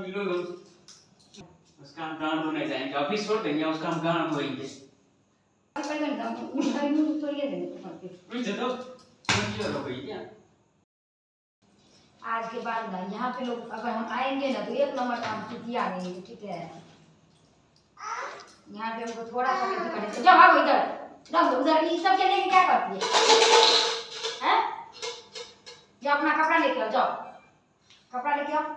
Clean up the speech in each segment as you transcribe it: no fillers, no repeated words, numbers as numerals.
मिलोगे उसका हम गांड धोने जाएंगे, ऑफिस छोड़ देंगे, उसका हम गांड धोएंगे। क्या आज के बाद ना यहाँ पे लोग अगर हम आएंगे ना तो एक नंबर काम किया नहीं, ठीक है। यहाँ पे हमको थोड़ा सा कैसे करेंगे, जाओ भागो इधर, रख दो उधर। ये सब के लेके क्या करती है हैं? जाओ अपना कपड़ा लेके आओ, जाओ कपड़ा लेके आओ।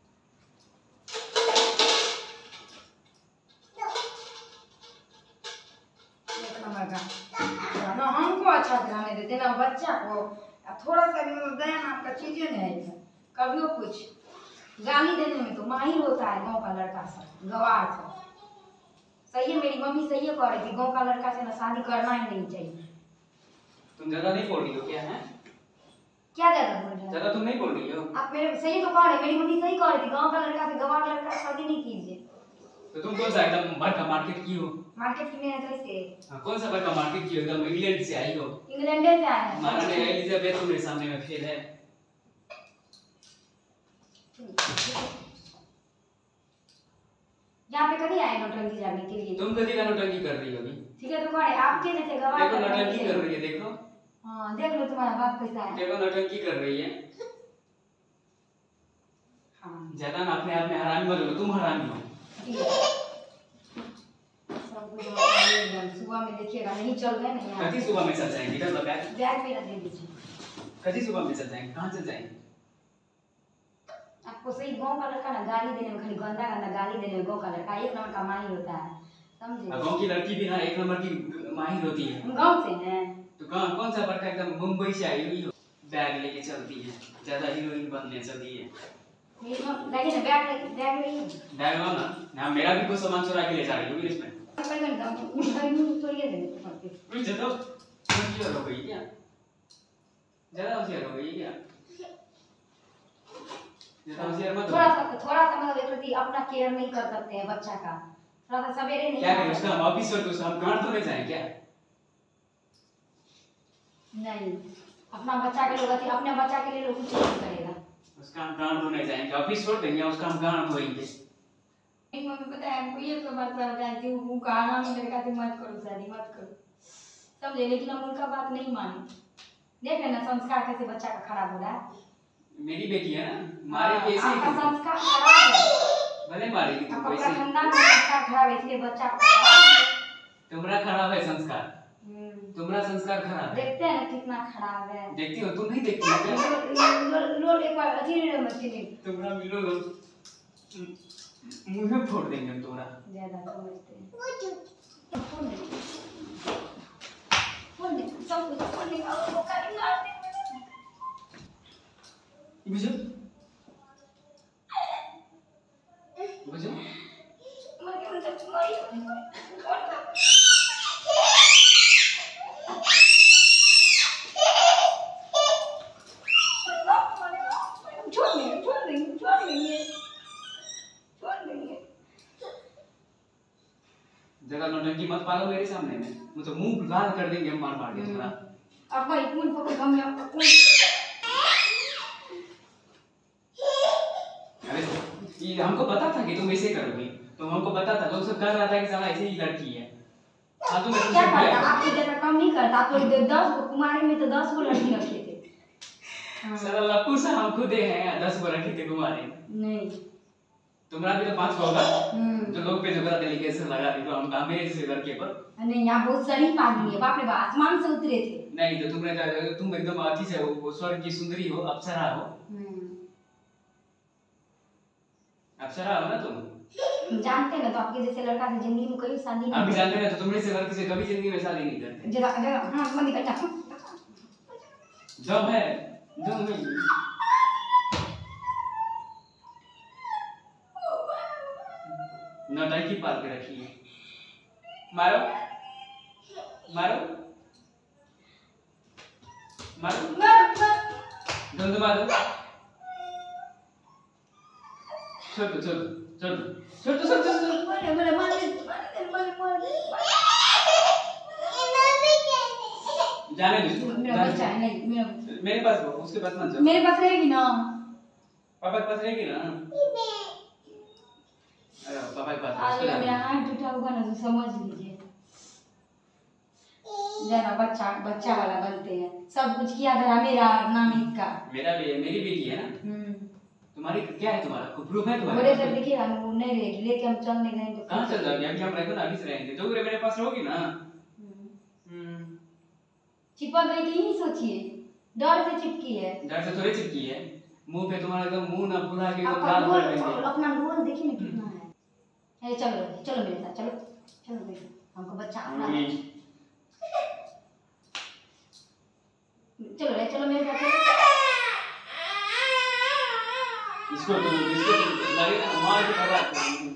एक नंबर का ना हमको अच्छा ध्यान देते ना बच्चा को। थोड़ा सा भी दया नाम का चीजें नहीं है, कभी कुछ गाली देने में तो माहिर होता है गांव का लड़का सब, गवार सब। सही है, मेरी मम्मी सही है कह रही थी, गांव का लड़का से ना शादी करना ही नहीं चाहिए। तुम ज्यादा नहीं बोल रही हो क्या है? क्या ज्यादा बोल रहे हो? ज्यादा तुम नहीं बोल रही हो। आप मेरे सही तो कह रहे, मेरी मम्मी सही कह रही थी, गांव का लड़का से गवार लड़का से शादी नहीं कीजिए। तो तुम कौन सा एकदम बड़का मार्केट की हो? मार्केट की में कैसे? कौन सा बड़का मार्केट की हो? एकदम इंग्लैंड से आई हो? इंग्लैंड से आए हैं। महारानी एलिजाबेथ तुम्हारे सामने में फेल है। यहाँ पे कभी आए नौटंकी जाने के लिए? तुम कभी का नौटंकी कर रही हो अभी? ठीक है तो कौन है आपके जैसे गवाह? देखो नौटंकी कर रही है, देखो। हाँ देख लो तुम्हारा बाप कैसा है। देखो नौटंकी कर रही है। हाँ ज्यादा ना अपने आप में हरामी मत हो, तुम हरामी हो। सब कुछ एकदम सुबह में देखिएगा, नहीं चल गए नहीं यहाँ। कभी सुबह में चल जाएंगे, इधर लो बैग। बैग मेरा दे दीजिए। कभी सुबह में चल जाएंगे, कहाँ चल जाएंगे? आपको सही गांव का लड़का ना गाली देने में, खाली गंदा गंदा गाली देने में गांव का लड़का एक नंबर का माहिर होता है, समझे? गांव की लड़की भी ना एक नंबर की माहिर होती है। हम गांव से हैं तो कहाँ कौन सा बड़का एकदम मुंबई से आई हुई हो, बैग लेके चलती है, ज्यादा हीरोइन बनने चलती है। मेरी मम्मी लगे ना बैग बैग नहीं बैग लो ना, ना मेरा भी कुछ सामान चुरा के ले जा रही हो इसमें। तो ये दे पड़ते ज्यादा होशियार हो गई क्या? ज्यादा होशियार हो गई क्या? थोड़ा सा मतलब एक प्रति अपना केयर नहीं कर सकते हैं बच्चा का, थोड़ा सा सवेरे नहीं क्या करें उसका? हम ऑफिस पर तो हम गांड धोने जाएं क्या? नहीं, अपना बच्चा के लोग अपने बच्चा के लिए लोग कुछ नहीं करेगा। उसका हम गांड धोने जाएंगे, ऑफिस छोड़ देंगे, उसका हम गांड धोएंगे। एक मम्मी पता है हमको ये सब बात समझाती हूँ, वो कहा ना मेरे कहते मत करो शादी मत करो, समझे? लेकिन हम उनका बात नहीं माने। देख लेना संस्कार कैसे बच्चा का खराब हो रहा है। मेरी बेटी है ना, मारे कैसे? आपका संस्कार खराब है, भले मारेगी तुम आपका कैसे? खानदान का संस्कार खराब है, इसलिए बच्चा खराब है। तुम्हारा खराब है संस्कार, तुम्हारा संस्कार खराब है। देखते हैं ना कितना खराब है। देखती हो? तुम नहीं देखती हो क्या? लोग एक बार अजीब है मछली तुम्हारा मिलोगे मुंह में फोड़ देंगे हम तुम्हारा। ज्यादा समझते हैं फोन दे सब कुछ फोन दे वो करेंगे बुझो बुझो मगर उनका तुम्हारी जगह नौटंकी मत पालो मेरे सामने में, वो तो मुंह लाल कर देंगे हम मार मार के तुम्हारा। अब भाई कौन पकड़ हम अरे ये हमको पता था कि तुम ऐसे करोगी, तो हमको पता था, लोग सब कह रहा था कि साला ऐसे ही लड़की है। हाँ तुमने क्या करता आपकी जगह कम नहीं करता, आप तो 10 को कुमारी में तो 10 को लड़की रखे थे। साला लप्पू सा हम खुद हैं 10 को रखे थे कुमारी में। नहीं तुम्हारा भी तो 5 होगा जो लोग पे जगह डेलीकेशन लगा दी, तो हम मेरे जैसे लड़के पर नहीं। यहाँ बहुत शरीफ आदमी है, बाप रे बाप आसमान से उतरे थे। नहीं तो तुमने तुम एकदम अति से हो, स्वर्ग की सुंदरी हो, अप्सरा हो। अप्सरा हो ना तुम? जानते हैं ना, तो आपके जैसे लड़का से जिंदगी में कभी शादी नहीं। अभी जानते हैं तो तुमने से लड़की से कभी जिंदगी में शादी नहीं करते। जगह जगह हां मत निकल जा जब है जो नहीं नौटंकी पाल के रखी है। मारो मारो मारो धुंध मारो, छोड़ दो छोड़ दो छोड़ दो छोड़ दो छोड़ दो। बोले मार जाने दो, मेरा बच्चा है। नहीं मेरे पास वो, उसके पास मत जाओ। मेरे पास रहेगी ना, पापा के पास रहेगी ना। बेटा होगा ना तो समझ लीजिए, जरा बच्चा बच्चा वाला बनते हैं, सब कुछ किया धरा मेरा नाम इसका। मेरा भी है, मेरी बेटी है ना। तुम्हारी क्या है, तुम्हारा कोई प्रूफ है तुम्हारे बोले पास? तक देखिएगा ना वो नहीं रहेगी, लेके हम चल नहीं गए तो कहाँ चल जाओगे? अभी हम रहेंगे ना, अभी से रहेंगे तो मेरे पास रहोगी ना। चिपक गई थी, यही सोचिए, डर से चिपकी है। डर से थोड़ी चिपकी है, मुंह पे तुम्हारा एकदम मुंह ना फुला के एकदम आपका लाल कर देंगे। गोल, अपना गोल देखिए ना कितना है। चलो चलो मेरे साथ, चलो चलो मेरे साथ, हमको बच्चा अपना चलो रे, चलो मेरे साथ। इसको तो लगे ना मार के बर्बाद कर देंगे।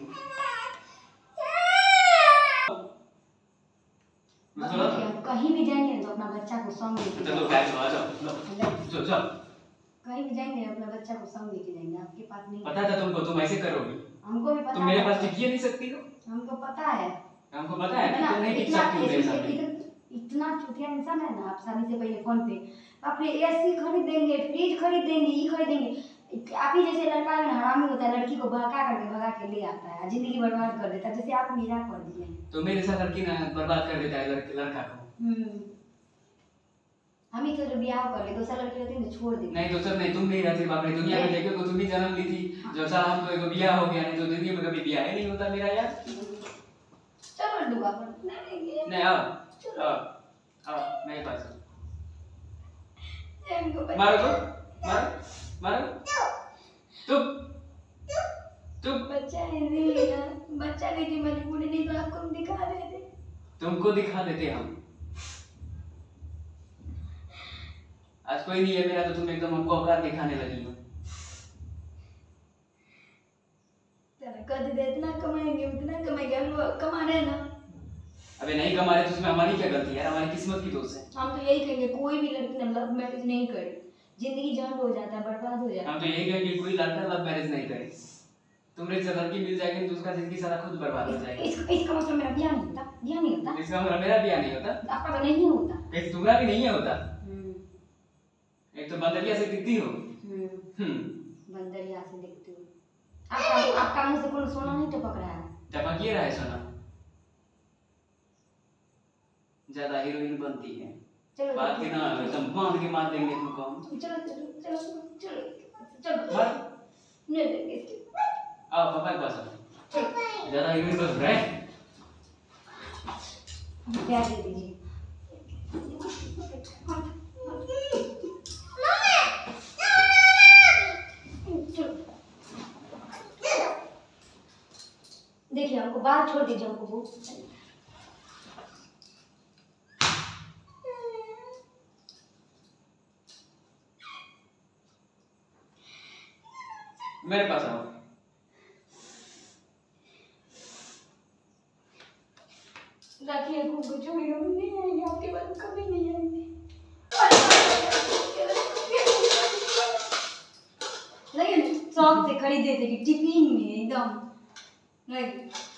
कहीं भी जाएंगे तो अपना बच्चा को संग लेके चलो बैठ जाओ, आ जाओ, चलो चलो। कहीं भी जाएंगे अपना बच्चा को संग लेके जाएंगे, आपके पास नहीं। पता था तुमको, तुम ऐसे करोगी। हमको भी पता है। तुम मेरे पास टिक नहीं सकती हो। हमको पता है। हमको पता है कि तुम नहीं टिक सकती हो मेरे सामने। इतना चूतिया इंसान है ना, आप शादी से पहले फोन पे अपने एसी खरीद देंगे, फ्रिज खरीद देंगे, ये खरीद देंगे। आप ही जैसे लड़का है ना, हरामी होता है, लड़की को बहका करके भगा के ले आता है, जिंदगी बर्बाद कर देता है, जैसे आप मेरा कर दिए। तो मेरे साथ लड़की ना बर्बाद कर देता है लड़का को। हम ही तो जो ब्याह कर ले, दूसरा लड़की रहती है तो छोड़ देते। नहीं दोसर नहीं, तुम नहीं रहती बाप रे, दुनिया में देखो को तुम ही जन्म ली थी। जो साल हमको एक ब्याह हो गया, नहीं तो जिंदगी में कभी ब्याह ही नहीं होता मेरा यार। चलो दुआ पर नहीं आओ मेरे पास। मारो तो मारो तुम बच्चा है नहीं ना, बच्चा लेके मजबूरी नहीं तो आपको हम दिखा देते। तुमको दिखा देते हम। आज कोई नहीं है मेरा तो तुम एकदम हमको औकात दिखाने लगी हो। कर दे, इतना कमाएंगे उतना कमाएंगे, हम कमा रहे हैं ना। अबे नहीं कमा रहे तो उसमें हमारी क्या गलती है यार, हमारी किस्मत की दोष है। हम तो यही कहेंगे कोई भी लड़की ना लव मैरिज नहीं करे, जिंदगी झंड हो जाता है, बर्बाद हो जाता है। हम तो यही कहेंगे कोई लड़का लव मैरिज नहीं करे। तुम्हें से लड़की मिल जाएगी तो उसका जिंदगी सारा खुद बर्बाद हो जाएगा। इसका मतलब मेरा ब्याह नहीं होता, ब्याह नहीं होता। इसका मतलब मेरा ब्याह नहीं होता, आपका तो नहीं होता, एक तुम्हारा भी नहीं होता। एक तो बंदरिया से दिखती हो। बंदरिया से दिखती हो। आपका मुंह से कौन सोना नहीं टपक रहा है? टपक ये रहा है सोना। ज्यादा हीरोइन बनती है। चलो बात के ना एकदम बांध के मार देंगे तुमको हम। चलो चलो चलो चलो चलो मार नहीं देंगे इसके। आओ पापा के पास आओ। ज्यादा हीरोइन बन रहा है। प्यार दे दीजिए। देखिए हमको बाहर छोड़ दीजिए, हमको बहुत मेरे पास आओ। रखिए, हमको छोड़िए, हम नहीं आएंगे आपके पास, कभी नहीं आएंगे। लेकिन शौक से खरीदे थे कि टिफिन में एकदम नहीं